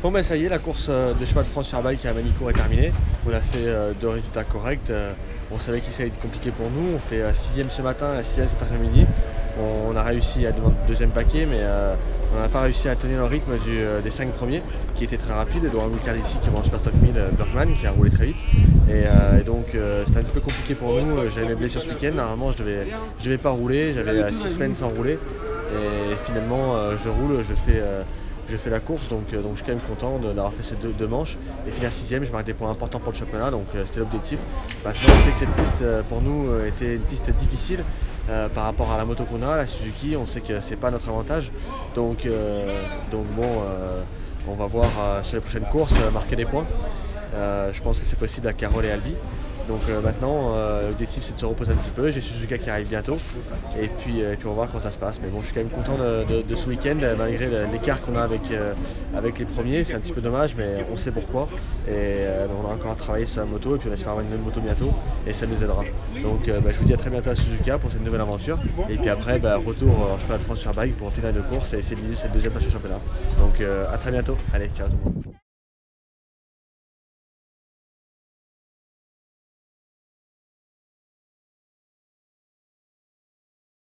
Bon ben ça y est, la course de cheval de France sur bike à Manicourt est terminée. On a fait deux résultats corrects. On savait qu'il allait être compliqué pour nous. On fait 6e ce matin, 6e cet après-midi. On a réussi à devant le deuxième paquet, mais on n'a pas réussi à tenir le rythme des 5 premiers, qui étaient très rapides, dont un Lucas ici qui roule en Super Stock 1000, Bergman, qui a roulé très vite. Et donc c'était un petit peu compliqué pour nous. J'avais mes blessures ce week-end. Normalement je devais pas rouler, j'avais 6 semaines sans rouler. Et finalement je roule, je fais la course, donc je suis quand même content d'avoir fait ces deux manches et finir 6e. Je marque des points importants pour le championnat, donc c'était l'objectif. Maintenant on sait que cette piste pour nous était une piste difficile par rapport à la moto qu'on a, la Suzuki. On sait que c'est pas notre avantage, donc bon, on va voir sur les prochaines courses marquer des points. Je pense que c'est possible à Carole et Albi. Donc maintenant, l'objectif c'est de se reposer un petit peu. J'ai Suzuka qui arrive bientôt et puis on va voir comment ça se passe. Mais bon, je suis quand même content de ce week-end malgré l'écart qu'on a avec les premiers. C'est un petit peu dommage, mais on sait pourquoi. Et on a encore à travailler sur la moto et puis on espère avoir une nouvelle moto bientôt et ça nous aidera. Donc je vous dis à très bientôt à Suzuka pour cette nouvelle aventure. Et puis après, retour en championnat de France sur bike pour finale de course et essayer de viser cette deuxième place au championnat. Donc à très bientôt. Allez, ciao tout le monde.